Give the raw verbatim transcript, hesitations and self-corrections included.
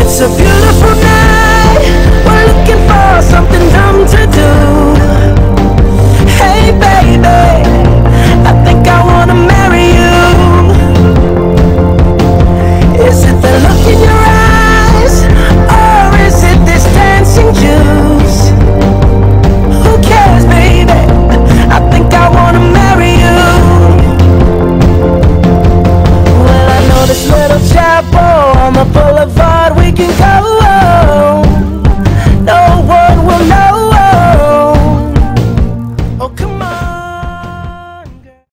It's a beautiful night. We're looking for something dumb to do.